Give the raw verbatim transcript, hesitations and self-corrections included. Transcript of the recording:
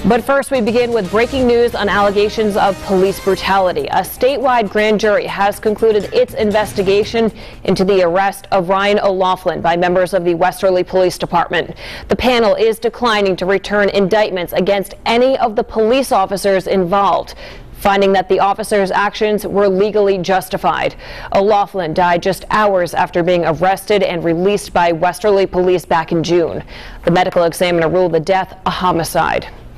But first, we begin with breaking news on allegations of police brutality. A statewide grand jury has concluded its investigation into the arrest of Ryan O'Loughlin by members of the Westerly Police Department. The panel is declining to return indictments against any of the police officers involved, finding that the officers' actions were legally justified. O'Loughlin died just hours after being arrested and released by Westerly police back in June. The medical examiner ruled the death a homicide.